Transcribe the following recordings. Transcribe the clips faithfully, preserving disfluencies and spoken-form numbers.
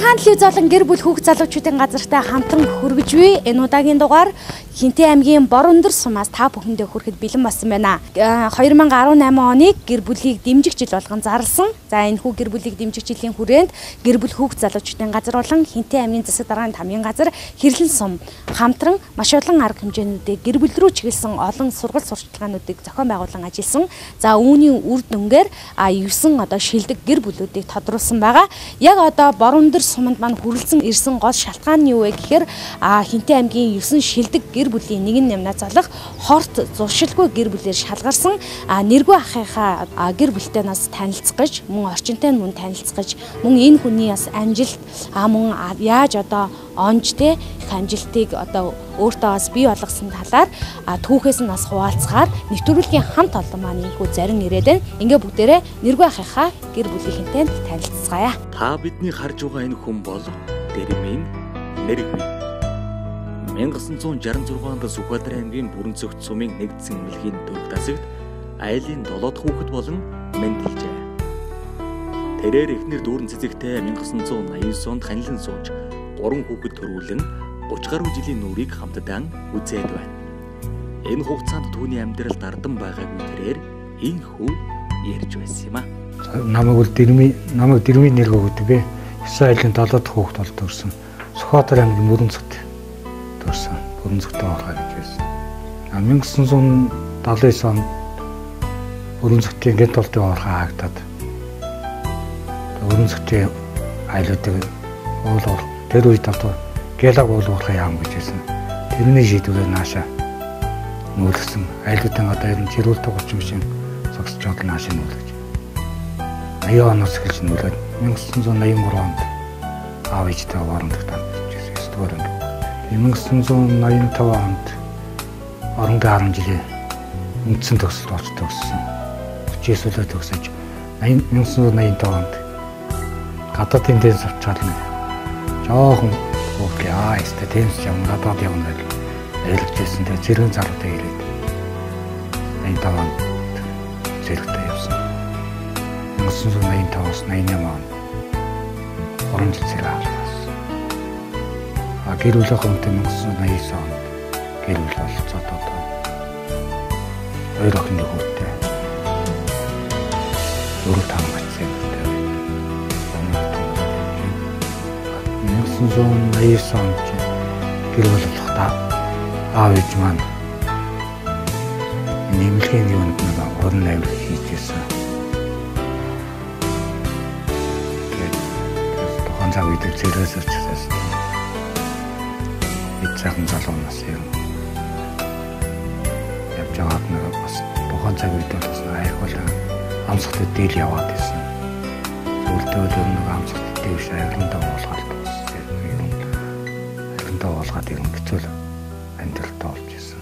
Улаан телевизлон гэр бүл хүүхд залуучуудын газартай хамтран хүргэж буй энэ удаагийн дугаар Хинтээ аймгийн Бороондор сумаас та бүхэндээ хүрэхэд бэлэн болсон байна. хоёр мянга арван найман оныг гэр бүлийг дэмжих жил болгон зарласан. За энэ хүү гэр бүлийг дэмжих жилийн хүрээнд гэр бүл хүүхд залуучуудын газар болон Хинтээ аймгийн засаг дарганы тамгийн газар Хэрлэн сум хамтран маш олон арга хэмжээнүүдийг гэр бүл рүү чиглэсэн олон сургалт сурталчилгаануудыг зохион байгуулан ажилласан. За үүний үр дүнгээр девять одоо шилдэг гэр бүлүүдийг тодруулсан байгаа. Яг одоо Бороондор суманд маань хүрэлцэн ирсэн гол шалтгаан нь юу вэ гэхээр Хинтээ аймгийн девять шилдэг гэр бүлийн нэгэн нэмнаа залах хорт зуршилгүй гэр бүлээр шалгарсан нэргүй ахыхаа гэр бүлтэй нас танилцгаж мөн орчинтой мөн танилцгаж мөн энэ хүний бас амжилт мөн яаж одоо онж те их амжилтыг одоо өөртөө бас бий болгосон талаар түүхээс нь бас хуваалцахаар нэвтрүүлгийн хамт олон маань ийхүү зарим ирээд байна. Ингээ бүгдээрээ нэргүй ахыхаа гэр бүлийнхэнтэй танилцгаая. Та бидний харж байгаа энэ хүн бол Дэрмийн Нэргүй. мянга девятьсот шестьдесят шесть онд Сүхбаатар аймгийн Бүрэн Цогт сумын нэгдсэн эмнэлгийн төвх тасагт айлын долоод хүүхэд болон мэндэлжээ. Тэрээр эхнэр дүүрэн цэцэгтэй мянга девятьсот восемьдесят девять онд ханилан сууж гурван хүүхэд төрүүлэн тридцать гаруй жилийн нүрийг хамтдаа үзээд байна. Энэ хугацаанд түүний амьдралд ардан байгаагүй тэрээр энэ хүү ярьж байсан юм а. Намайг бол Дэрмийн намайг Дэрмийн нэр өгдөг бэ. девять айлын долоод хүүхэд бол төрсөн. Сүхбаатар аймгийн Бүрэн Цогт төрсөн. Бүрэн Цогт орхоо гэж байсан. мянга девятьсот семьдесят девять онд Бүрэн Цогтын гэнт болтын орхоо хаагдаад Бүрэн Цогтын айлуудыг уулуур тэр үед одоо гялаг уулуурхаа яам гэж байсан. Тэрний шийдвэрээр наашаа нүүлгсэн. Айлуудын одоо энэ чирүүл тогч машин зогсож байгаа наашаа нүүлгэж. аяа оноос эхэлж нүүлээд мянга девятьсот восемьдесят три онд аав ээжтэй орондоо танилцчихсан. Эсвэл мянга девятьсот восемьдесят пять онд орондоо арван жилийн үндсэн төгсөлд орж төгссөн. Хүчээсүүлээ төгсөж мянга девятьсот восемьдесят пять онд гадаадын дэнс авчаад нэг жоохон хүүхдээ аа ястай тэнс явна гадаад явна гэж ойлгожсэн. Тэгээ зэрэг залуутай ирээд энэ таван зэрэгтэй явсан. мянга девятьсот восемьдесят пять-аас восемьдесят восемь он орон зэцэг авсан. А гэр бүлийн хүнтэй мянга девятьсот восемьдесят девять онд гэр бүл болцоод одоо хоёр охины хүүтэй дөрөв таван гацсан юм байна. мянга девятьсот восемьдесят девять онд гэр бүл болохдаа аав ээж маань нэмэлгийн юунд нэг орон найр хийжсэн. Тэгээд цаг үед зэрэгс очсон. Эд цагаан залуунаас юм. Явж байгаад нэг бас тухайн цаг үед бас айхвал амсгалт дээр яваад байсан. Зөвлөлтөө нэг амсгалт дэвш айландаа болгоод байсан. Айландаа болгоод юм хэцүү амьдралтай болж байсан.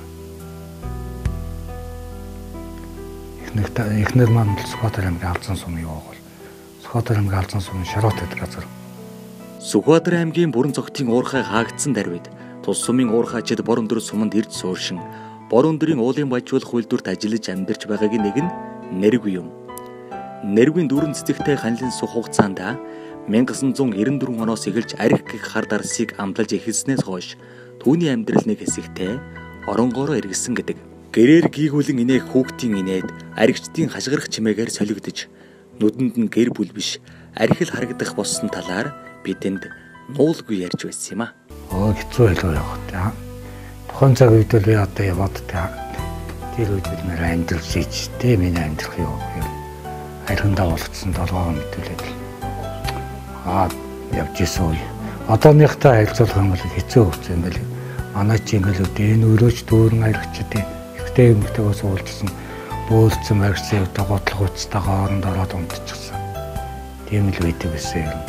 Эхнэр маань Сүхбаатар аймгийн Алзан сумын яваа бол Сүхбаатар аймгийн Алзан сумын Шарот гэдэг газар. Сүхбаатар аймгийн Бүрэн Цогтын уурхай хаагдсан даруйд тус сумын уурхайчид Бороондор суманд ирж сууршин Бороондорын уулын бажуулах үйлдвэрт ажиллаж амьдарч байгаагийн нэг нь Нэргүй юм. Нэргүйн дүүрэн цэцэгтэй ханилан сух хугацаанд мянга девятьсот девяносто четыре оноос эхэлж арх гэх хар дарсыг амлаж эхэлснээс хойш түүний амьдрал нэг хэсэгтээ оронгоороо эргэсэн гэдэг. Гэрээр гийгүүлэн инээх хүүхдийн инээд аригчдын хашгирах чимээгээр солигдож нүдэнд нь гэр бүл биш архил харагдах болсон талаар бидэнд нуулгүй ярьж байсан юм а. Оо хэцүү байлгүй явах та. Тухайн цаг үед л би одоо яваад та. Тэр үед бид нэр амьдрал шийдэж тэ миний амьдрах юу гэхээр архиндаа болгоцсон долгоо мэдүүлээд л аа явж исэн үе. Одооныхтай харьцуулах юм бол хэцүү хөвцөө юм байл. Манай чи ингээл үүдээ энэ өрөөч дүүрэн аригчдын ихтэй юмтэйгээ суулжсэн бөөлцөн барьсан өвдө готлох үсттэйгээ оронд ороод унтчихсан. Тийм л байдаг байсан юм.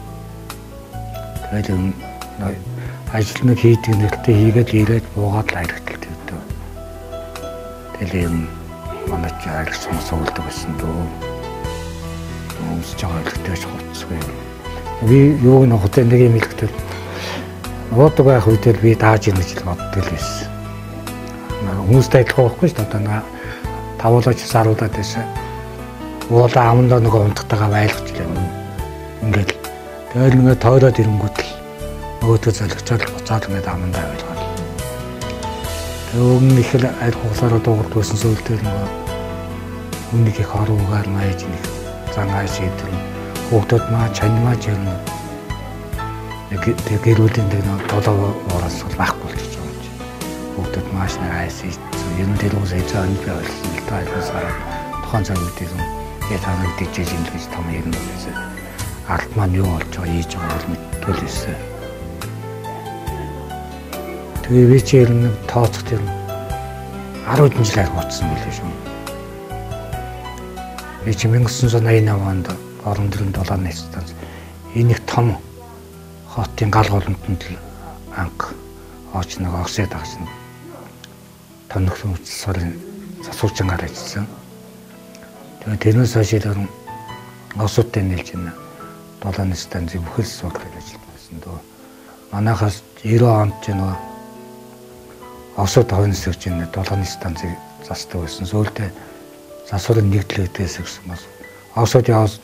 Тэгээд ажил нэг хийдэг нэртэй хийгээд ирээд буугаад л харагддаг гэдэг. Тэгэл юм манай чи аригсан суулдаг байсан дөө. Өмсөж байгаа хэрэгтэй ч хуцсгүй. Би юу нэг хотын нэг юм хэлэхдээ Одод байх үедээ би дааж ирнэ гэж боддог л байсан. Хүмүүстэй адилхан байхгүй шүү дээ. Одоо тавуулаач саруулаад байсан. Уулаа амандаа нөгөө унтахтайгаа байлгач л юм. Ингээл Тэгээд ингээд тоолоод ирэнгүүт л өөдөө залгачаал буцаад ингээд амандаа байлгаа. Тэгээд өмнө их л аль хугацаараа дуугард байсан сөүлдэр нөгөө өмнөх их оруугаар мааж нэг зан ааш идэр хүүхдүүд маа чанмаа жирнэ. Тэгээд гэрүүлийн дээр нэг долоо ураас байхгүй болчих жоом чи. Хүүхдүүд мааш нэг ааш идсэн. Ер нь тэр үс ээж аав нь болсон л та айхсаар тухайн цаг үеийн яг таныг дижиж юм гэж том юм байсан. Ард маань юу болж байгаа ийж байгаа бол мэдгүй л байсан. Тэгээ би чи ер нь тооцох тэр арван жилээр хуцсан билээ шүү. Би чи 천ин девятьсот восемьдесят восемь онд орон нутгийн долооны станц энийг том хотын гал голомтонд л анх ооч нэг огсод агсан. Тоногсон үцсэрийн засуучангаар ажилласан. Тэгээ тэрнээс хойш л осуудтай нэлж байна. Долооны станцын бүхэл судлыг ажилласан дөө. Манайхаас девяносто онд ч нөгөө осууд хойноос өгч энэ долооны станцыг засдаг байсан. Сөүлдээ засварын нэгдлэгдээс гэсэн бас осууд яваас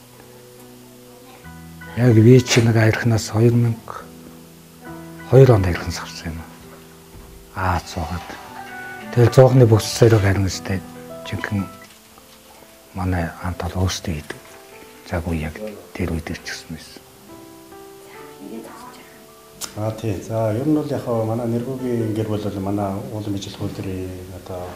яг би чи нэг аярхнаас две тысячи deux онд аярхан савсан юм. Аа цогод. Тэр цогны бүссээр гарна сте жинхэнэ манай антал өөртөө идэв. За гоо яг тэр үед ирчихсэн байсан. Аа тий. За ер нь бол яг манай нэргүүгийн гэр бол манай уулын ижил хөлдрийн одоо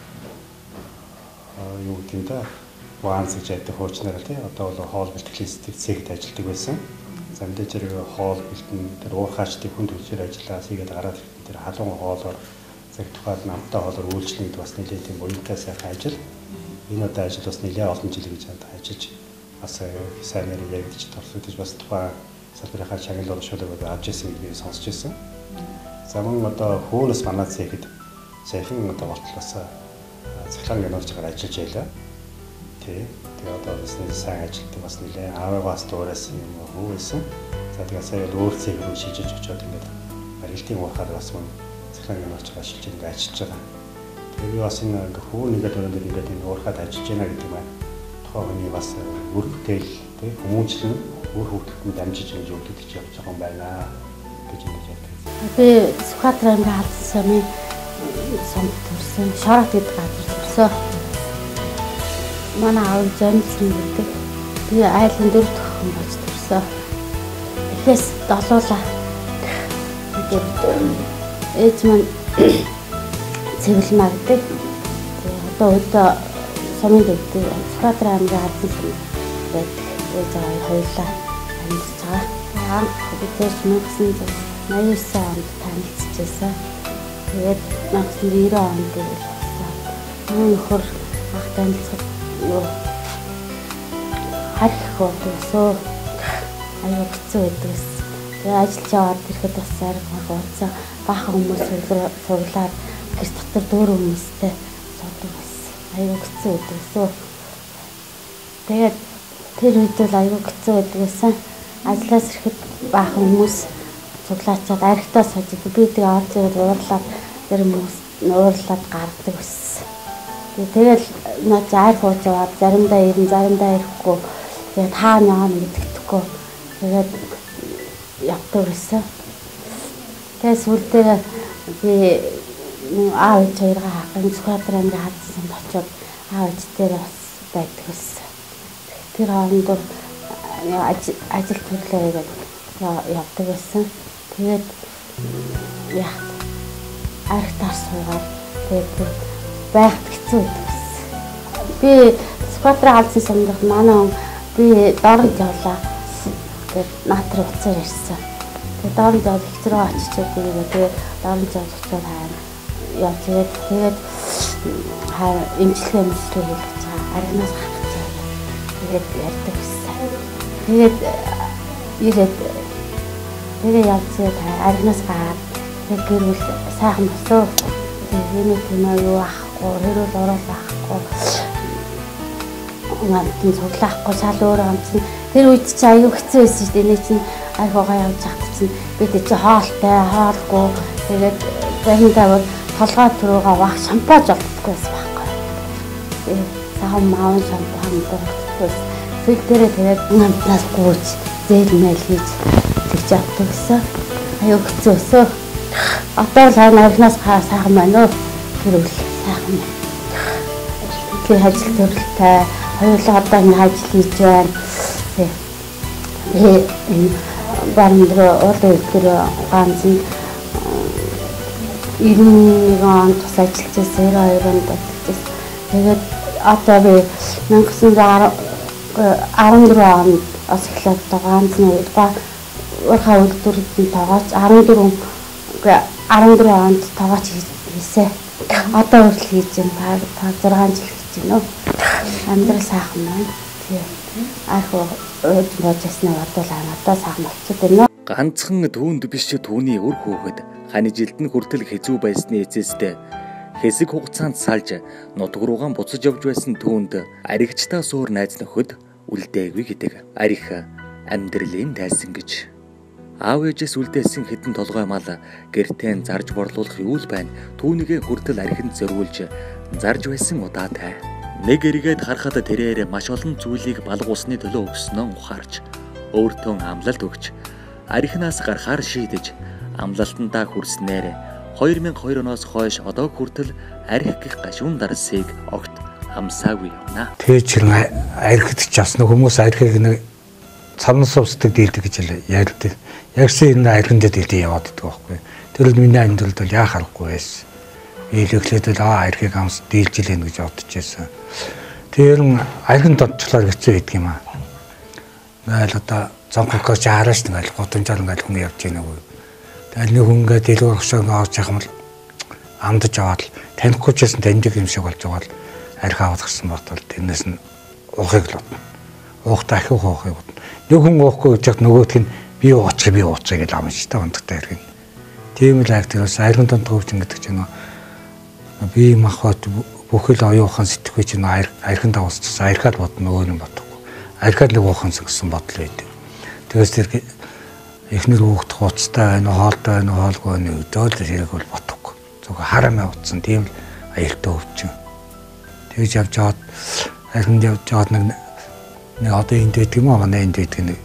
юу гэдэг нь та ванс гэж яддаг хуучнаар тий одоо бол хоол бэлтгэлийн цэгт ажилладаг байсан. За мэдээж хэрэг хоол бэлтэн тэр уурхаачдын хүн төлөөр ажиллаа хийгээд гараад ирсэн тэр халуун хоолоор цаг тухайд намтай хоолоор үйлчлэхэд бас нэлээд тийм уянтай сайхан ажил. Энэ удаа ажил бас нэлээд олон жил гэж хад ажиллаж бас сайн нэр яригдчих тусдаж бас тухайн салбарынхаа чангалаар шулууг авч ирсэн гэдгийг сонсч ирсэн. За мөн одоо хөөнөөс манай цэгэд сайхан одоо болтлоос цахилгаан гэнэлжээр ажиллаж байлаа. Тий. Тэгээ одоо бас нэг сайн ажилтдаг бас нэлээ ааваас дуурайсан юм хөө байсан. За тэгээ сая өөр цэг рүү шижиж очиод ингээд барилтын уурхаар бас мөн цахилгаан гэнэлжээр ажиллаж ингээд ажиллаж байгаа. Тэгээ би бас энэ хөөн нэгэд өрөөнд ингээд энэ уурхаад ажиллаж байна гэдэг маань тухайн хүний бас үр бүтээл тий хүмүүжлэн үр хөвгөлтөнд дамжиж ингэж өгдөг явж байгаа юм байна гэж ингэж ярьдаг. Би Сүхбаатар аймгийн Халдсан сумын сумд төрсөн, Шорот гэдэг газар төрсөн. Манай аав Жонцсон гэдэг. Би айлын дөрөв дэх хүн болж төрсөн. Эхээс долуулаа. Ээж маань цэвэрлэмаа гэдэг. Одоо өдөө сумын дэвдэг Сүхбаатар аймгийн Халдсан сумд байдаг. Ээж аваа хоёулаа амьдарч байгаа. Анх бид 천ин девятьсот восемьдесят онд танилцчихсан. Тэгээд девятьсот девяносто онд болсон. Мөн нөхөр анх танилцах юу харих хөөсөө аюу хэцүү байдаг. Тэгээд ажиллаж яваад ирэхэд бас арай хурцсан. Баахан хүмүүс суглаад гэр дотор дөөр хүмүүстэй суудаг байсан. Аюу хэцүү байдаг. Тэгээд тэр үед л аюу хэцүү байдагсан. Ажлаас ирэхэд баахан хүмүүс цуглаачаад архитаа сажид би тэгээ орж ирээд уурлаад тэр хүмүүс уурлаад гаргадаг байсан. Тэгээд наач айр хууж яваад заримдаа ирэн заримдаа ирэхгүй тэгээд хаана яана гэдэгдэхгүй тэгээд явдаг байсан. Тэгээд сүүлдээ би аав ээж хоёроо хахын Сүхбаатар аймгийн Халдсан сумд очиод аав ээжтэй бас байдаг байсан. Тэр хооронд ажил төрлөө явдаг байсан. Тэгээд яах архитаар суугаад тэгээд байхад хэцүү байсан. Би Сүхбаатар Халдсан сумд манай би дорд явлаа. Тэгээд наатар уцаар ирсэн. Тэгээд дорд явж хэцрүү очиж байгаа. Тэгээд дорд явж очиод хайна. Явж тэгээд тэгээд эмчилгээ эмчилгээ хийж байгаа. Аригнаас хатж байгаа. Тэгээд ярьдаг байсан. Тэгээд ирээд тэгээ явцгаа аригнаас гараад тэг гэрүүл сайхан босоо тэгээд энэ юу ахгүй хэрүүл орол ахгүй унаатын цуглаахгүй шал өөр амтсан тэр үед чи аюу хэцүү байсан шүү дээ. Эний чинь айгуугаа явж хахт чинь бид чи хоолтой хоолгүй тэгээд заримдаа бол толгой түрүүгээ вах шампаж олддоггүй байсан байхгүй. Тэгээд саам маун шампань дурддаггүй. Фиг дээрээ тэгээд намтнаас гүйж зээлмэл хийж тэгж авдаг гэсэн. Аюу хэцүү өсөө. Одоо л авнаас хаа сайхан байна уу? Тэр үл сайхан байна. Тэгээ ажил төрөлтэй хоёулаа одоо ингэ ажил хийж байна. Тэгээ энэ бандро одоо тэр ганц ирнэ гон тус ажиллаж сая хоёр онд ажиллаж. Тэгээд одоо би найман дөрөв онд ас эхлээд ганц нэг урхаа үйлдвэрийн тоогооч арван дөрөв арван дөрөв онд тоогооч хийсэн. Одоо хүртэл хийж байна. Та зургаан жил хийж байна уу? Амьдрал сайхан байна. Тийм. Арх өөд боожсны бодвол одоо сайхан болчиход байна. Ганцхан түүнд биш түүний үр хөөгд хань жилдэн хүртэл хэзүү байсны эцэстээ хэсэг хугацаанд салж нутг руугаан буцаж явж байсан түүнд аригчтай суур найз нөхөд үлдээгүй гэдэг. Арих амьдралын тайсан гэж. Аав ээжээс үлдээсэн хэдэн толгой мал гэртээ зарж борлуулах юу л байна. Түүнийгээ хүртэл архинд зориулж зарж байсан удаатай. Нэг эргээд харахад тэрээр маш олон зүйлийг балга усны төлөө өгснөө ухаарч өөртөө амлалт өгч архинаас гарахаар шийдэж амлалтандаа хүрснээр хоёр мянган хоёр оноос хойш одоо хүртэл арх гих гашуун дарсыг огт хамсаагүй явна. Тэгж хэрэг архид ч бас нэг хүмүүс архийг нэг цамнас усдаг дийлдэг гэж ярьдаг. Ягсан энэ архинд дийлдэг яваад байдаг байхгүй. Тэр л миний амьдралд бол яах аргагүй байсан. Ийлэглээд л аа архийг хамс дийлж илэн гэж бодож байсан. Тэр нь архинд дончлоор хэцүү байдаг юм аа. Найл одоо цонхогч хараач нэг годомжаар ингээл хүн явж гинэ үгүй. Тэгэл нэг хүн ингээд дэлгүүр хөшөөгөө авч явах юм бол амдаж аваад танихгүй ч гэсэн таньдаг юм шиг болж байгаа л арх аваад гисэн бодвол тэрнээс нь уухыг л бодно. Уухтаа ахиу уухыг бодно. Нэг хүн уухгүй гэж яг нөгөөх нь би уучих би ууцгаа гэж ам шүү дээ ондогтой архин. Тийм л арх тэрс архин донд хөвчин гэдэг чинь би махбат бүхэл оюухан сэтгэхүй чинь архин давсчихсан архаад бодно өөр юм бодохгүй. Архаад л уухан гэсэн бодол байдаг. Тэгээс тэр эхнэр хүүхд хуцтай байна уу, хоолтой байна уу, хоолгүй байна уу өдөөл хэрэг бол бодохгүй. Зөвхөн харамаа утсан тийм л аюултай өвчин. Тэгж явж жаад архинд явж жаад нэг нэг одоо энд байдаг юм аа манай энд байдаг нэг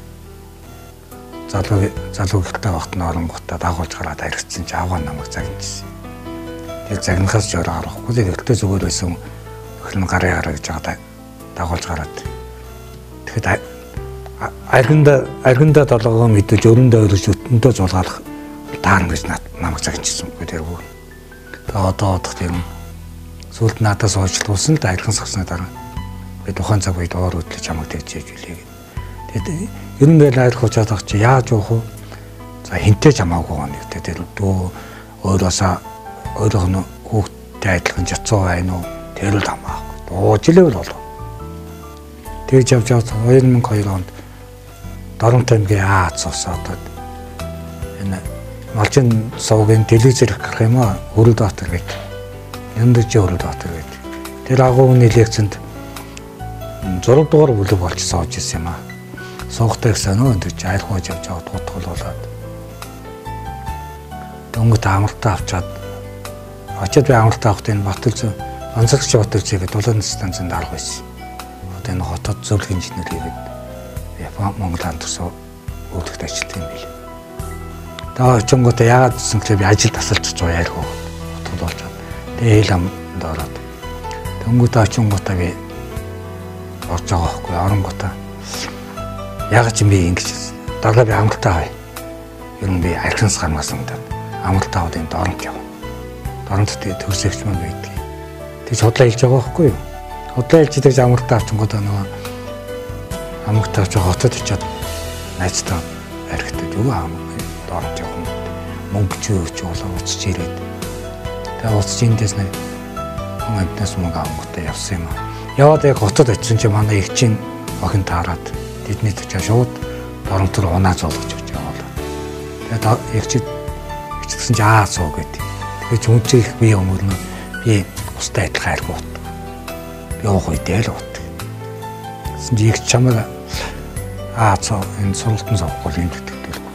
залуу залуу ихтэй багт нь оронгуудаа дагуулж гараад архицсан чи аваа намайг загнажсэн. Тэгээд загнахаас ч ороо гарахгүй. Тэгтээ зүгээр байсан өхлөн гарын гараа гэж байгаа дагуулж гараад. Тэгэхэд архинда архинда толгоо мэдүүлж өрөндөө өрөж өтөндөө зулгаалах таарна гэж намайг загнажсэн үгүй тэргүй. Тэгээд одоо одох тийм сүлд надаас уучлуулсан л да архин сагсны дараа би тухайн цаг үед оор хөдлөж хамаг тэгж хэлээ гэв. Тэгээд ер нь л арх уучаад ах чи яаж уух вэ? За хинтээ хамаагүй гоо нэг тэгээд дөө өөрөөсөө өөрөөх нь хүүхдтэй адилхан жацуу байна уу? Тэр л хамаахгүй. Уучлал болов. Тэгж явж явж хоёр мянган хоёр онд Дорон таймгийн Аац ус одоо энэ малчин сувгийн телевизээр гарах юм аа Өрөө доктор гэдэг. Яндаж Өрөө доктор гэдэг. Тэр агууны лекцэнд зураг дугаар бүлэг болж сууж ирсэн юм аа. Суугтай гэсэн нөө энэ чи айлх хож явж аваад гутгал болоод. Дөнгөт амралтаа авчаад очиад би амралтаа авахт энэ Батүлз онцлогч Батүлз гэдэг дулаан станцанд арга байсан. Одоо энэ хотод зөвлөх инженер хийгээд Япон Монгол хамтарсан үйлдвэрт ажилладаг юм бил. Тэгээ очингуудаа яагаад гэсэн гэвэл би ажил тасалж байгаа ярих уу. Утгад болж байна. Тэгээ хэл амд ороод. Тэнгуудаа очингуудаа би орж байгаа байхгүй оронгуудаа. Яагаад ч би ингэж дараа би амралтаа хай. Ер нь би архинс гарнаас өмнө амралтаа аваад энэ дорнт яв. Дорнт тэгээ төгсөгч мөн байдаг. Тэгж худлаа хэлж байгаа байхгүй юу? Худлаа хэлж тэгж амралтаа авчингуудаа нөгөө амгт авч хотод очиад найзтай архитект юу аам дорж явах мөнгө ч өгч болоо уцч ирээд тэгээ уцч эндээс нэг хүн амтнаас мөнгө амгтаа явсан юм аа. Яваад яг хотод очисон чи манай их чинь охин таарад тэдний төч шууд доромт руу унаа зоолгож өгч яваа. Тэгээд их чи ичсэн чи аа суу гэдэг. Тэгээд ч үнцэх би өмөрнө би устай адилхан арх уут. Явах үедээ л уут. Их чамаа аа цоо энэ сургалтын савхгүй юм гэдэгтэй.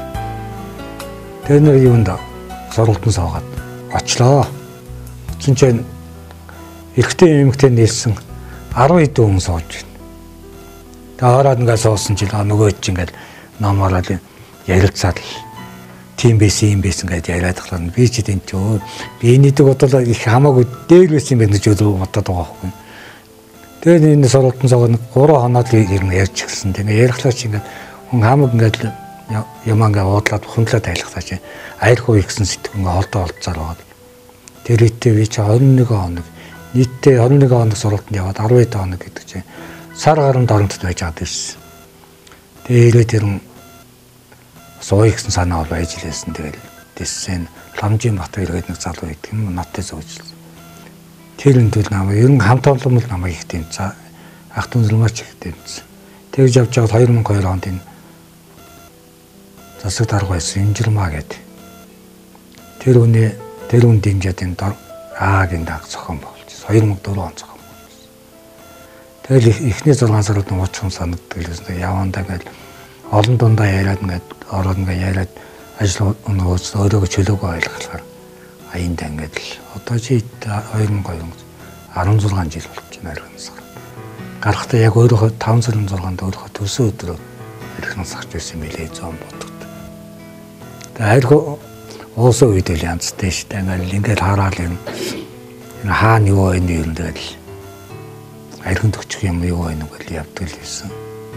Тэр нэг юунд сургалтын савгаад очлоо. Очин чинь эрэгтэй эмэгтэй нийлсэн арван хэдэн хүн сууж байна. Тэгээ ороод ингээд суусан чинь нөгөө чинь ингээд ном ороод ярилцаад тийм байсан юм байсан гэдээ яриад тахлаа. Би ч тийм ч өө би энэдэг бодлоо их хамаагүй дээр байсан юм байна гэж өөдөө бодоод байгаа байхгүй. Тэгээд энэ сургалтын цог нэг гурван хоноод ер нь ярьж эхэлсэн. Тэгээ ярихлаа чи ингээд хүн хамаг ингээд юм ингээд уудлаад хөндлөө тайлхсаа чи айрхуу ихсэн сэтгэн олдоо олцоор байгаа. Тэр үедээ би чи хорин нэг хоног нийтдээ хорин нэг хоног сургалтанд яваад арван эд хоног гэдэг чинь сар гаруй дорнод байж байгаа дэрсэн. Тэгээ ирээд тэр сууя гэсэн санаа бол байж лээсэн. Тэгэл дэссэн ламжийн бат ирээд нэг залуу байдаг юм надтай зөөжлсөн. Тэр өндөл намайг ер нь хамт олон л намайг их тэмцээ. Ах дүү зурмаач их тэмцээ. Тэгж явж байгаад хоёр мянга хоёр онд энэ засаг дарга байсан Инжирмаа гэдэг. Тэр үний тэр үн дэмжээд энэ Агийн даг зохион болж хоёр мянга дөрвөн он зохион болсон. Тэгэл эхний зургаан сарууд нь ууч хүн санагддаг л байсан. Явандаа ингээл олон дундаа яриад ингээд ороод ингээд яриад ажил өнөөс өөрөөгөө чөлөөгөө ойлгохлаар аяндаа ингээд л одоо чи хоёр мянга арван зургаан жил болж байна архинсах. Гарахтаа яг өөрөөхөө таван сарын зургаанд өөрөөхөө төсөө өдрөө архинсахч байсан мэлээ зам боддог. Тэгээ айрхуу уусаа үед л янзтай шүү дээ. Ингээд ингээд хараад юм энэ хаана юу вэ юм тэгэл архин төгчих юм юу вэ гэж явдаг л байсан.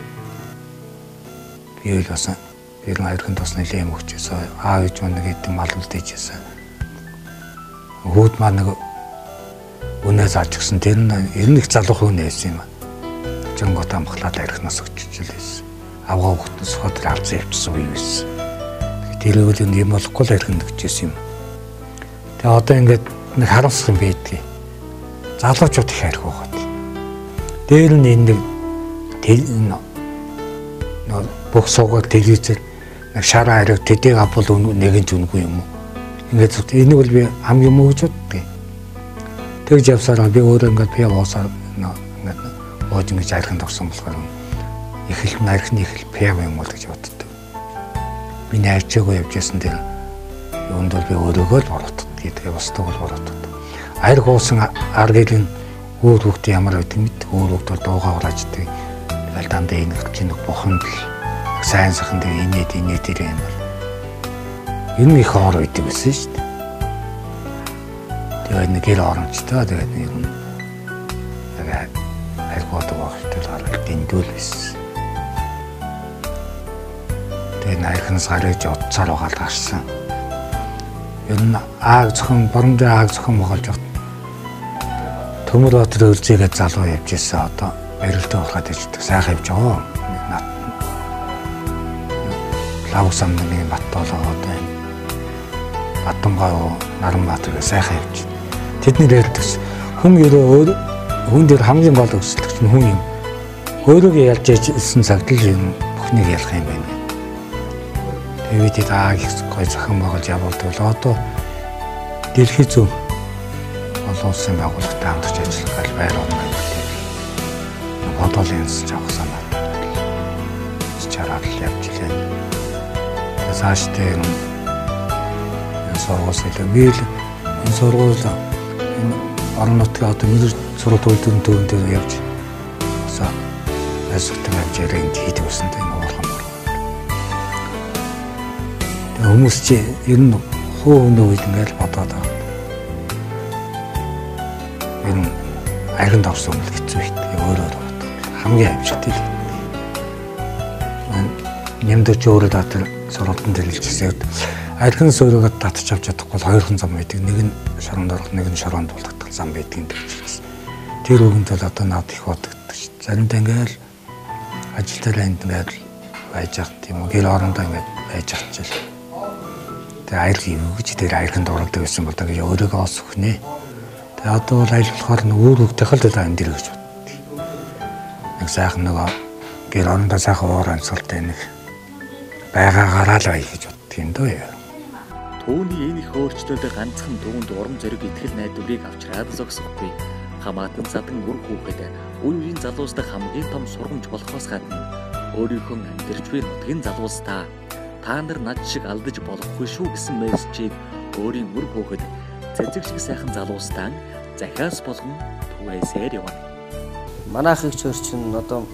Би л басан ер нь архин тусны л юм өгчээсээ аав ээж маань нэг хэдэн мал үлдээжсэн. Хүүд маань нэг үнэ зааж гисэн тэр нь ер нь их залуу хүн байсан юм. Жингот амхлаад архинаас өгчөж л байсан. Авгаа хөлтөс сухад авцсан явчихсан үе байсан. Тэр үйл нь юм болохгүй л архин өгчээсэн юм. Тэгээ одоо ингээд нэг харамсах юм байдгийг. Залуучууд их архи байгаад. Дээр нь энэ нэг бүх суугаад телевизээр нэг шараа хариу тэдэг апл нэгэн ч үнгүй юм уу. Ингээд зүгт энийг бол би хамгийн муу гэж боддог. Тэгж явсараа би өөрөө ингээд би уусаар ингээд ууж ингэж архинд орсон болохоор их л нархны их л пяв юм бол гэж боддог. Би найрчаагүй явж ясан дээр юунд бол би өөрөөгөө л боротод гэдэг бостог бол боротод. Арх уусан аргилийн өөр хөвгт ямар байдаг мэд өөр хөвгт бол дуугаа урааждаг. Тэгэл дандаа энэ чинь буханд л сайн сайхан дээр инээд инээд ирэх юм бол энэ их хоор байдаг байсан шүү дээ. Тэгээд нэг гэр оромжтой тэгээд нэг юм тэгээд айгууд багтай хараад дэндүүл байсан. Тэгээд найхнаас гараж утсаар угаал гарсан. Ер нь ааг зөвхөн боромжоо ааг зөвхөн моголж явт. Төмөр Батар өрзөгээд залуу явж ирсэн одоо баярлалтай болоход иждэг сайхан явж байгаа. Нат лавсан нэг бат болоо одоо энэ Батамгай Наранбаатар гэ сайхан явж. Тэдний ярьдагс хүн ерөө өөр хүн дээр хамгийн гол өсөлтөч нь хүн юм. Өөрөөгөө ялж ижсэн цагт л юм бүхнийг ялах юм байна. Тэгээд аа их гой зохион байгуулж явуулдаг бол одоо дэлхий зөв олон улсын байгууллагатай хамтарч ажиллах гал байр орно гэдэг. Бодол юмс жавах санаа. Чараад л явж илээ. Цаашдаа юм сургууль хэлээ. Би л энэ сургууль энэ орон нутгийн одоо мэдэр сургууль төлөвлөрөн төвөн дээр явж босоо асуултан авч яриад хийдэг гэсэн тийм уурхан мөр. Тэгээ хүмүүс чи ер нь хуу өнөө үед ингээл бодоод байгаа. Ер нь архинд орсон юм л хэцүү их өөрөө хамгийн амжилттай л. Нэмдэрч өөрөө татар сургалтын дээр хэлчихсэн. Архин суурьгаа татчих авч чадахгүй хоёрхан зам байдаг. Нэг нь шоронд орох, нэг нь шоронд булдагдах зам байдгийг хэлчихсэн. Тэр үгэнд бол одоо над их бодогддог шүү. Заримдаа ингээл ажил дээр ингээл байж ах тийм үү. Гэр орондоо ингээд байж ах чил. Тэгээ аяр юу гэж тэр архинд оролдог гэсэн бол тэгээ өөрийгөө ос өгнэ. Тэгээ одоо бол айл болохоор өөр хөвгтэй хэл та энэ дэр гэж бод. Нэг сайхан нөгөө гэр орондоо сайхан уур амьсгалтай нэг байгаагаараа л бай гэж боддог юм дөө. Түүний энэ их өөрчлөлтөд ганцхан түүнд урам зориг итгэл найдварыг авчраад зогсохгүй. Хамаатан задан үр хүүхэд үе үеийн залуустай хамгийн том сургамж болохоос гадна өөрийнхөө амьдарч буй нутгийн залуустаа та нар над шиг алдаж болохгүй шүү гэсэн мессежийг өөрийн үр хүүхэд цэцэг шиг сайхан залуустаа захиас болгон түгээсээр явна. Манайх их чөрчин одоо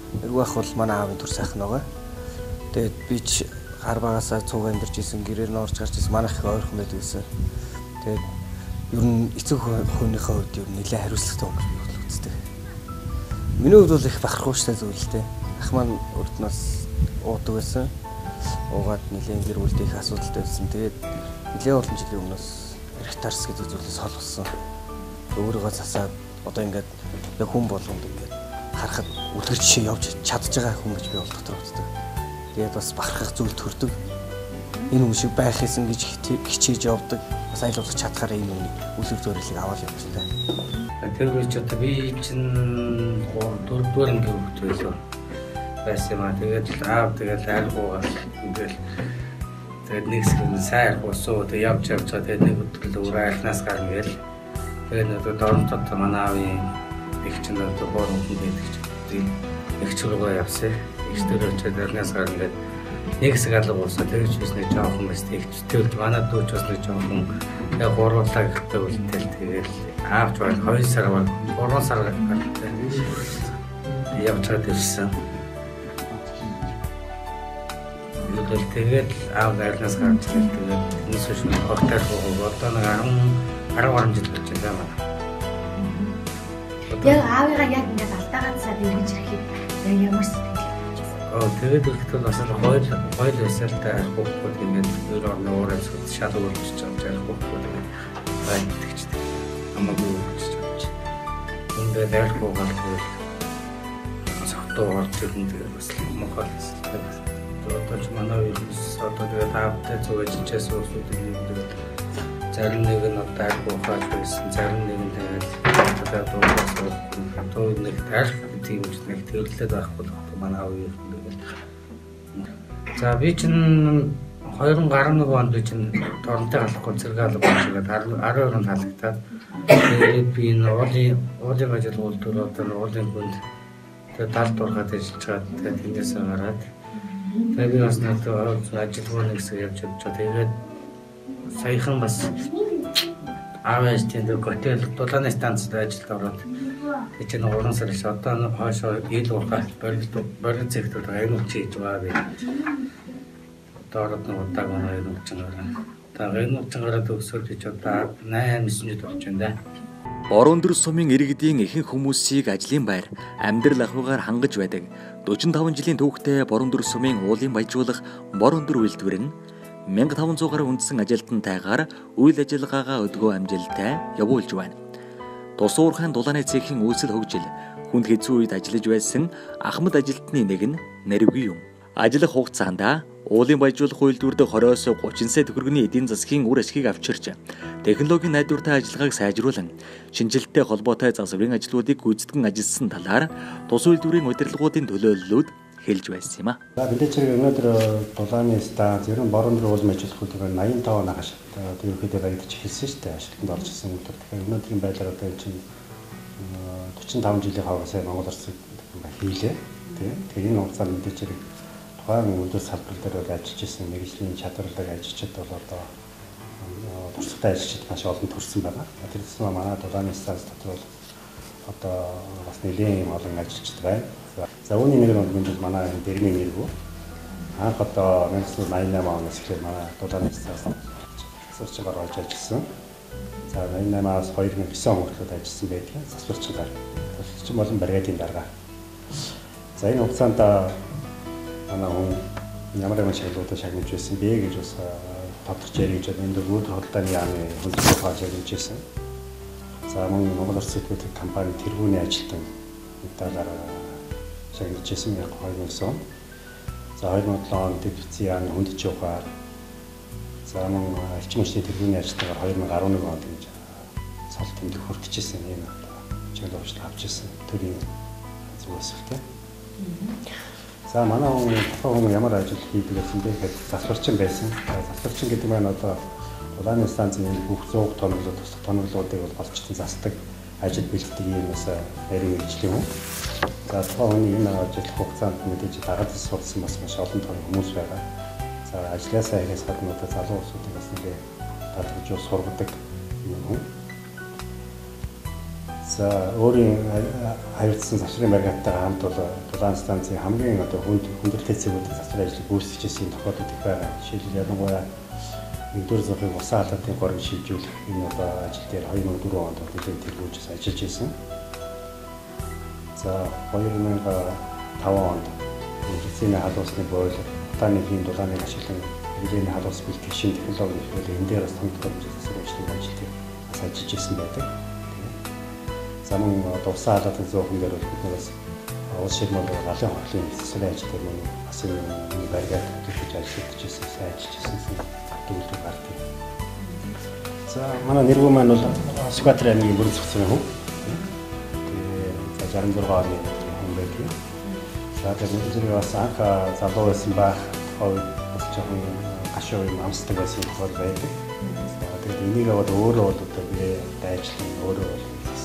Эргүү ах бол манай аавын төр сайхан байгаа. Тэгээд би ч гар багасаа цуг амьдарч исэн, гэрээр нь орж гарч исэн, манайх их ойрхон байдаг гэсэн. Тэгээд ер нь эцэг хөөнийхөө хувьд ер нь нэлээд хариуцлагатай юм гэж би үздэг. Миний хувьд бол их бахархууштай зүйл л дээ. Ах маань урд нас уудаг байсан. Уугаад нэлээд гэр бүлд их асуудалтай байсан. Тэгээд нэлээд олон жилийн өмнөөс эрхтарс гэдэг зүйлээс холбосон. Өөрийгөө засаад одоо ингээд яг хүн болгонд ингээд харахад үлгэр жишээ явж чадж байгаа хүн гэж би бол дотор үздэг. Тэгээд бас бахархах зүйл төрдөг. Энэ хүн шиг байх хэсэн гэж хичээж явдаг. Бас айлуулах чадхаараа энэ хүний үлгэр зөрийлийг аваад явчихсан. Тэр үеч одоо би чинь дөрөвдүгээр ангийн хүүхэд байлаа. Байсан юм аа. Тэгээд аав тэгээд айлгуугаар ингээл тэгээд нэг хэсэг нь сайн уусуу тэгээд явж явж байгаа. Тэгээд нэг өдөр л өөр айлнаас гарна гээл. Тэгээд нөгөө дорнотод манай аавын их ч нэг боорон хүн байдаг ч тийм их ч руугаа явсан. Их дээр очиад айлнаас гарна гээд нэг хэсэг алга уусаа тэгж биш нэг жоохон мэс тэгж тэгвэл манай дүүч бас нэг жоохон яг гурлаа гэхтэй үлдээл тэгээд аавч баг хоёр сар баг гурван сар гартай явж чад ирсэн. Тэгэл тэгээд аав айлнаас гарч тэгээд энэс шиг хогтойр гоо одоо нэг арав гаруй жил болж байгаа юм. Яг аавыгаа яг ингээд алдаагаасаа дэргэж ирэхэд яг ямар сэтгэл авчихсан. Аа тэгээд ирэхдээ бас хоёр хоёр өсөлтөй арахгүй тэгээд өөр орны уурай шал өөрчилж байгаа юм арахгүй тэгээд байтгчтэй. Амаагүй өөрчилж байгаа. Энд дээрхөө галгүй. Сохтоо орж ирэн тэгээд бас мохоолс. Одоо ч манай үйлс одоо тэгээд таавтай цугажчээс өөрсдөө юм тэгээд зарим нэг нь одоо арахгүй хааж байсан, зарим нэг нь тэгээд одоо дуусах одоо нэг тарих тийм ч нэг төрлөд байхгүй манай аав юм тэгээд. За би чинь хоёр nghìn гаруй нэг онд чинь торнтой халахгүй зэрэг алга болчиход арай өрөнд халагдаад тэгээд би энэ уулын уулын ажил үйлдвэр одоо уулын хүнд тэгээд талд ургаад ажиллаж байгаа. Тэгээд тэндээс гараад тэгээд би бас нэг ажилгүй нэг хэсэг явж чадчихаа. Тэгээд саяхан бас аваад тэнд готел дулааны станцд ажилд ороод тийч нэг гурван сар ш одоо хойшоо ил ургаа борил борил зэгтүүд аюул хийж байгаа би. Дород нэг удаа манай аюул чангараа. Та аюул чангараа төгсөж чи одоо найман мессежд болж байна да. Борон дөр сумын иргэдийн ихэнх хүмүүсийг ажлын байр, амьдрал ахуйгаар хангаж байдаг дөрвөн таван жилийн түүхтэй Борон дөр сумын уулын баяжуулах Борон дөр үйлдвэр нь мянга таван зуун гаруй үндсэн ажилтнтайгаар үйл ажиллагаагаа өдгөө амжилттай явуулж байна. Тус уурхайн дулааны цехийн үйлсэл хөгжил хүнд хэцүү үед ажиллаж байсан Ахмад ажилтны нэг нь Нэрвгүй юм. Ажиллах хугацаанд уулын баяжуулах үйлдвэрд хориос гучин сая төгрөгийн эдийн засгийн үр ашгийг авчирч технологийн найдвартай ажиллагааг сайжруулан шинжилттэй холбоотой засварын ажлуудыг гүйцэтгэн ажилласан талаар тус үйлдвэрийн удирдлагуудын төлөөллүүд хэлж байсан юм а. За мэдээж хэрэг өнөөдөр дулааны станц ер нь Борон дөр уулын ажиллах үйлдвэр найман таван нагаш одоо ерөөхдөө баригдаж эхэлсэн шүү дээ. Ажилтнанд орж ирсэн үйлдвэр. Тэгэхээр өнөөдрийн байдлаар одоо энэ чинь дөрвөн таван жилийн хаваасаа Монгол Улсад хийлээ. Тэгээ энэ хугацаанд мэдээж хэрэг тухайн үйлдвэр салбар дээр бол ажиллаж ирсэн мэргэжлийн чадварлаг ажилчид бол одоо туршлагатай ажилчид маш олон төрсэн байна. Тэр зүйл манай дулааны станц дотор бол одоо бас нэлээд олон ажилчид байна. За үүний нэг нь бол манай дэрмийн нэргүү. Анх одоо найман восемьдесят восемь оноос эхлээд манай дулааны станц засварчин гаргаж ажилласан. За найман восемь-аас хоёр nghìn девять хүртэл ажилласан байдаг. Засварчин гар. Засварчин болон бригадын дарга. За энэ хугацаанд манай хүн ямар ямар шагналуудаа шагнаж байсан бэ гэж бас тодорч ярих гэж энэ өдөр холдооны яамны хүндрэл ухааж ярьж байсан. За мөн Монгол Улс сэтгүүл компани тэргүүний ажилтан мэдээлэлээр шагнаж байсан яг хоёр nghìn он. За хоёр nghìn седем онд дэвцэн яамны хүндрэл ухаар. За мөн элчин мөчний тэргүүний ажилтнаар хоёр nghìn гаруй нэг онд гэж цол тэмдэг хүрчихсэн юм одоо чиглэл уучлал авч ирсэн төрийн зүгээс ихтэй. За манай хүн тухайн хүн ямар ажил хийдэг гэсэн бэ гэхэд засварчин байсан. Засварчин гэдэг нь одоо дулааны станцын бүх зууг тоноглоод тусах тоноглоодыг бол голчтон засдаг ажил бэлддэг юм бас нарийн мэргэжлийн хүн. За тухайн хүний энэ ажил хугацаанд мэдээж дагаад сурсан бас маш олон тоо хүмүүс байгаа. За ажлаасаа ихэс гадна одоо залуу хүмүүсийг бас нэлээ татгаж сургадаг юм. За өөрийн хаягдсан завсрын бригадтайгаа хамт бол дулаан станцын хамгийн одоо хүндрэлтэй цэгүүдийн завсрын ажлыг гүйцэтгэжсэн тохиолдол их байгаа. Жишээлбэл ялангуяа нэгдүгээр зургийг усан халаатын горыг шилжүүлэх энэ одоо ажил дээр two thousand four онд нэлээд тэргүүжээс ажиллаж исэн. За two thousand five онд эцсийн халуусны бойлор утааны хийн дулааныг ашиглан эвлэний халуус бэлтгэх шинэ технологи нэвтрүүлээ энэ дээр бас том тохиолдол засаг ажлын ажилтныг бас ажиллаж исэн байдаг. За мөн одоо усан халаатын зөөхөн дээр бол бид бас улс ширмэл галын хорлын засгийн ажил дээр мөн бас энэ баригад төлөвлөж ажиллаж исэн, сайн ажиллаж исэн төгөлдөр гардаг. За манай нэргүй маань бол Сүхбаатар аймгийн бүрэн зохицны хүн. Тэгээ за sixty-six оны хүн байдаг. За тэгээд зэрэг бас анх залуу байсан байх хувьд бас жоохон гашуу юм амсдаг байсан тохиол байдаг. За тэгээд энийг бол өөрөө бол одоо би дайжлан өөрөө бол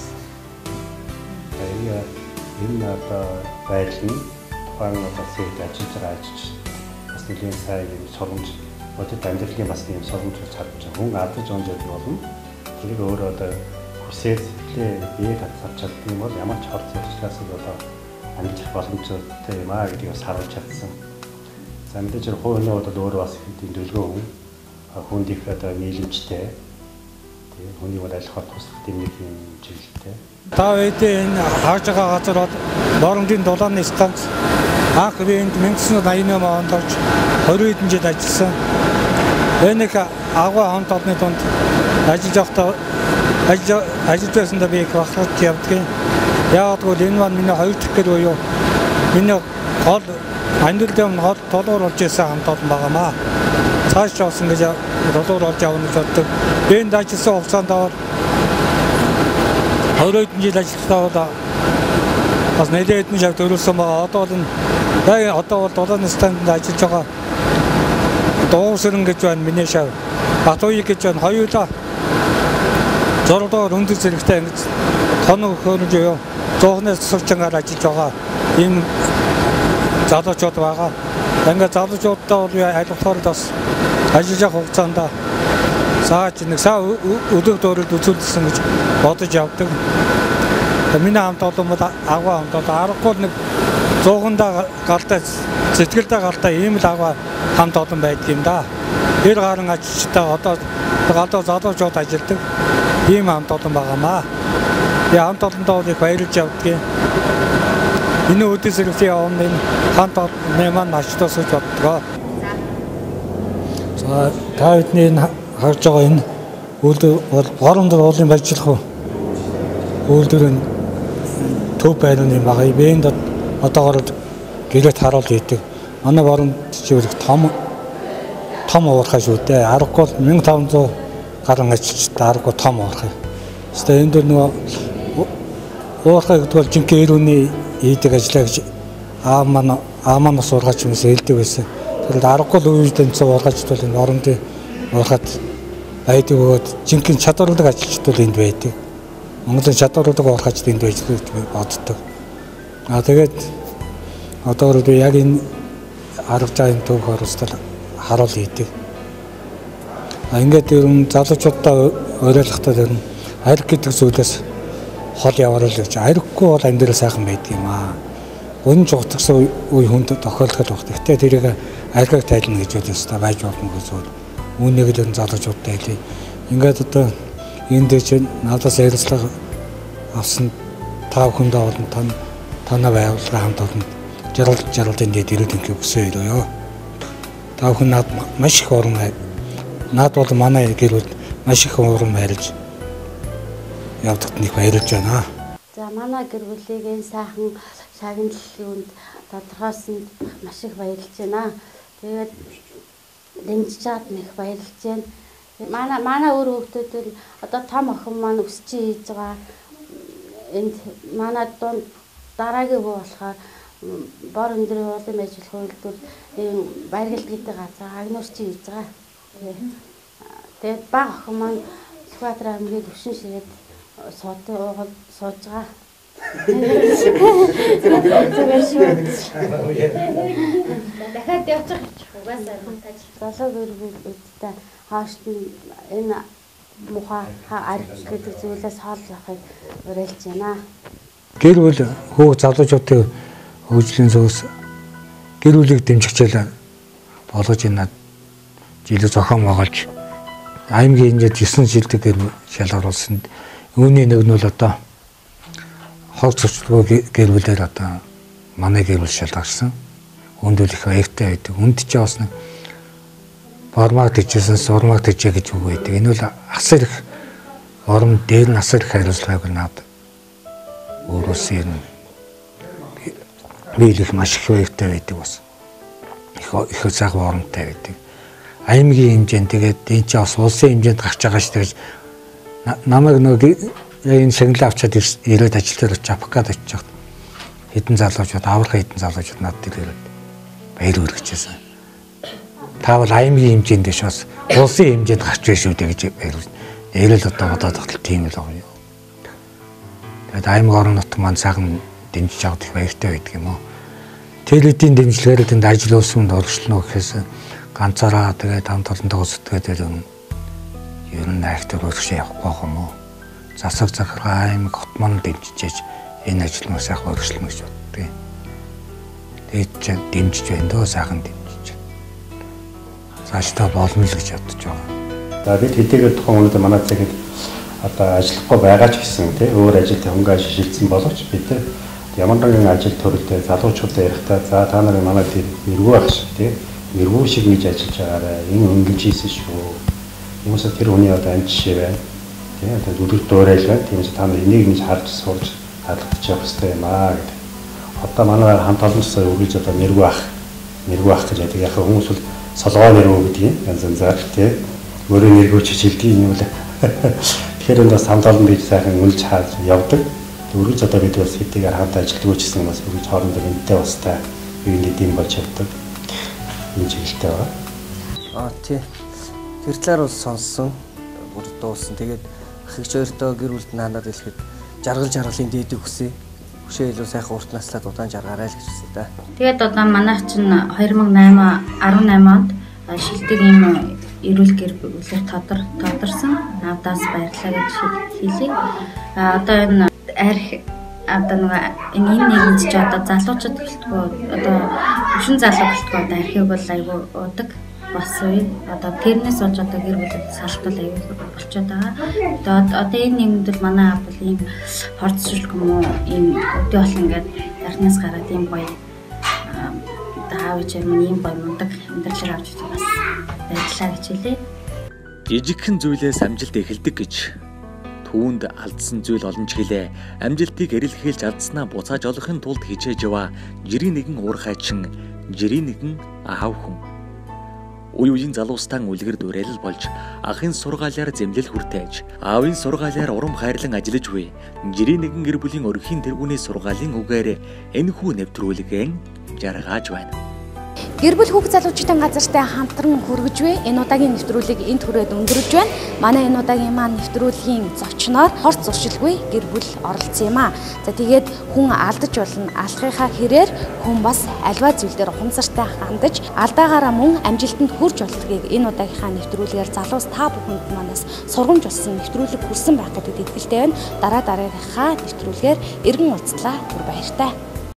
тэгээд энэ одоо байдал нь тухайн одоо сэт ажиллаж байгаа ажиж бас нэлийн сайн юм сургамж бодит амьдралын бас юм сургамж чадж хүн адаж онжод болно. Тэрийг өөрөө одоо хүсээд бие татсарч чаддаг юм бол ямар ч хор зурчлаас одоо амжих боломжтой юм аа гэдгийг бас харуулж чадсан. За мэдээж хувь хүний бол өөрөө бас хэдийн төлгөө хүн хүнд их одоо нийлэмжтэй. Тэгээ хүний бол аль хот туслах дэмнэг юм чиглэлтэй. Та үедээ энэ хааж байгаа газар бол Боронгийн дулааны станц анх би энд nineteen eighty-nine онд орж twenty хэдэн жил ажилласан. Энэ их агуу хамт олонны донд ажиллаж явахдаа ажиллаж байсандаа би их бахархаж явдгийн. Яг бол энэ маань миний хоёр дахь гэр буюу миний гол амьдралын гол толгуур болж байсан хамт олон байгаамаа. Цааш явсан гэж толгуур болж явна гэж боддог. Би энд ажилласан хугацаанд бол twenty хэдэн жил ажиллахдаа бол бас нэлээд хэдэн жил төрүүлсэн байгаа. Одоо бол энэ одоо бол дулааны стандд ажиллаж байгаа Дуусран гэж байна миний шав. Батуйг гэж байна. Хоёулаа зургаар өндөр зэрэгтэй ингэж тоног хөрж юу зоогнос сурчангаар ажиллаж байгаа ийм залуучууд байгаа. Ингээ залуучуудтай бол айлхаар бас ажиллаж байгаа хугацаанд саач нэг саа өдөр дөрөд үзүүлсэн гэж бодож явдаг. Миний хамт олон бол агуу хамт бол аргагүй нэг зуугандаа галтай сэтгэлдээ галтай ийм л агуу хамт олон байдаг юм да. Тэр гарan ажилчтай одоо галдаа залуучууд ажилладаг ийм хамт олон байгаамаа. Би хамт олондоо их баярлж явдгийг. Энэ үдээс ирсэн явна хамт олон маань маш тусаж боддгоо. За та бидний харж байгаа энэ үйлдэл бол горон дөр уулын барилжлах үйлдвэрийн төв байрны юм байгаа. Би энд одоогоор гэрээт харуул хийдэг. Манай борон чиглэх том том уурхай шүү дээ. Аргагүй fifteen hundred гарan ажилчтай аргагүй том уурхай. Гэхдээ энэ дөр нөгөө уурхай гэдэг бол жинхэнэ ирүүний хийдэг ажиллаа гэж аа манай аа манаас ургаач юмс хэлдэг байсан. Тэгэхээр аргагүй үед энэ уургаач бол энэ орондын уурхайд байдаг бөгөөд жинхэнэ чадварлаг ажилчид бол энд байдаг. Монголын чадварлаг уурхайчд энд байж гэж боддог. Аа тэгээд одоо би яг энэ арга зайн төв харуулстал харуул хийдэг. А ингээд ер нь залуучуудаа уриалгахдаа ер нь ариг гэдэг зүйлээс хол яваарал гэж. Ариггүй бол амьдрал сайхан байдаг юм аа. Гүн жугтгсан үе хүнд тохиолдоход багт. Гэтэ тэрийг аригыг тайлна гэж бодож байж болно гэж зүйл. Үүнийг л ер нь залуучуудтай хэлий. Ингээд одоо энэ дээр чинь надаас ярилцлага авсан тав хүндээ болон тань танаа байгууллага хамт олон жаргал жаргалын дэд ирээд ингэ өсөө өрөө. Тав хүн над маш их урам над бол манай гэр бүл маш их урам хайрлж явдагт нэг баярлж байна. За манай гэр бүлийг энэ сайхан шагналын үнд тодорхойлсонд маш их баярлж байна. Тэгээд дэмжиж нэг баярлж байна. Манай манай өөр хүүхдүүд нь одоо том охин маань өсч хийж байгаа. Энд манай дунд дараагийн хүү болохоор бор өндрийн уулын ажиллах үйлдвэр ийм барилгалт гэдэг газар агнуурч хийж байгаа. Тэгээд баг охин маань Сүхбаатар аймгийн төвшин ширээд суудаг уугал сууж байгаа. Дахиад явчих угаасаа монтаж. Залуу гэр бүлтэй хаашд энэ муха арх гэдэг зүйлээс хол явахыг уриалж байна. Гэр бүл хүүхд залуучуудын хөгжлийн зөвс гэр бүлийг дэмжигчээр болгож байна. Жилийн зохион байгуулж аймгийн хэмжээнд есөн жилдэг гэр шалгаруулсан. Үүний нэг нь бол одоо хог зөрчилгүй гэр бүлээр одоо манай гэр бүл шалгарсан. Үнд бол их аягтай байдаг. Үнд ч бас нэг формат хийжсэн, сурмаг хийжээ гэж үг байдаг. Энэ бол асар их орон дээр нь асар их хариуцлагыг наад өөрөөс юм биелэх маш их аягтай байдаг бас. Их их цаг оронтой байдаг. Аймгийн хэмжээнд тэгээд энэ ч бас улсын хэмжээнд гарч байгаа ш тэгэж намайг нэг энэ шагнал авчаад ирээд ажил дээр очиж авах гээд очиж хад хэдэн залуучууд аврах хэдэн залуучууд над дээр ирээд баяр хүргэжсэн. Та бол аймгийн хэмжээнд дэш бас улсын хэмжээнд гарч байна шүү дээ гэж баяр. Нэрэл одоо бодоод тахтал тийм л байна. Тэгээд аймаг орон нутг маань цагаан дэмжиж авах их баяртай байдаг юм уу. Телевизийн дэмжлэгээр тэнд ажил өсөнд орчлно гэхээс ганцаараа тэгээд хамт олонтойгоо зүтгээд юм. Ер нь айхтар өргөшөө явахгүй юм уу. Засаг захиргаа аймаг хот маань дэмжиж энэ ажил нь сайхан өргөжлөн гэж боддгийг. Тэгээд ч дэмжиж байна дөө сайхан дэмжиж. Цаашдаа болно л гэж бодож байгаа. За бид хэдийгээр тухайн өнөөдөр манай цагт одоо ажиллахгүй байгаа ч гэсэн тий өөр ажилд хөнгөн шилжсэн боловч бид ямар нэгэн ажил төрөлтэй залуучуудаа ярихдаа за та нарын манай дээр мэрэгүү ах шиг тий мэрэгүү шиг гэж ажиллаж байгаарай. Энэ өнгөж ийсэн шүү. Юмсаа тэр хүний одоо амт жишээ байна. Тий одоо өдөр дуурайл байна. Тиймээс та нар энийг нэг харж сурж хаалгаж явах хэрэгтэй юм аа гэдэг. Одоо манай хамт олонцоо үргэлж одоо мэрэгүү ах мэрэгүү ах гэж яадаг. Яг хүмүүс бол солгоо мэрэгүү гэдгийг янз янзаар тий өөрөө мэрэгүүч хилдэг юм л. Тэгэхээр энэ бас хамт олон гэж сайхан үлж хааж явдаг. Үргэлж одоо бид бас хэдийгээр хамт ажилладаг ч гэсэн бас үргэлж хоорондоо энэтэй бас та юу нэг юм болж явдаг. Энэ чиглэлтэй байна. Аа тий. Тэр талаар бол сонссон. Бүр дууссан. Тэгээд ахигч хоёртоо гэр бүлд наандаад хэлэхэд жаргал жаргалын дээдэг хүсье. Хөшөө илүү сайхан урт наслаад удаан жаргаарай л гэж хүсье та. Тэгээд одоо манайх чинь хоёр мың дөрвөн онд шилдэг юм эрүүл гэр бүлээр тодор тодорсон. Надаас баярлалаа гэж хэлье. А одоо энэ арх одоо нэг энэ нийгэмд ч одоо залуучууд гэлтгүй одоо өшин залуу гэлтгүй одоо архийг бол айгүй удаг бас үе одоо тэрнээс болж одоо гэр бүлэд салтал айгүй болчиход байгаа. Тэгээд одоо энэ нийгэмд бол манай аав бол ийм хорцшилг юм уу ийм өдөө бол ингээд архнаас гараад ийм гоё аав ээж минь ийм гоё мундаг амьдралаар авч байгаа бас баярлалаа гэж хэлээ. Жижигхэн зүйлээс амжилт эхэлдэг гэж түүнд алдсан зүйл олон ч гэлээ амжилтыг эрэлхийлж алдснаа буцааж олохын тулд хичээж яваа жирийн нэгэн уурхайчин жирийн нэгэн аав хүн үе үеийн залуустан үлгэр дуурайлал болж ахын сургаалаар зэмлэл хүртээж аавын сургаалаар урам хайрлан ажиллаж буй жирийн нэгэн гэр бүлийн өрхийн тэргүүний сургаалын үгээр энэхүү нэвтрүүлгэн жаргаж байна. Гэр бүл хүүхд залуучуудын газартай хамтран хүргэж буй энэ удаагийн нэвтрүүлгийг энд хүрээд өндөрлөж байна. Манай энэ удаагийн маань нэвтрүүлгийн зочноор хорт зуршилгүй гэр бүл оролцсон юм аа. За тэгээд хүн алдаж болно. Алхахынхаа хэрээр хүн бас альва зүйл дээр ухамсартай хандаж алдаагаараа мөн амжилтанд хүрч болдгийг энэ удаагийнхаа нэвтрүүлгээр залуус та бүхэнд манаас сургамж болсон нэвтрүүлэг хүрсэн байх гэдэг итгэлтэй байна. Дараа дараагийнхаа нэвтрүүлгээр эргэн уулзлаа. Түр баяртай.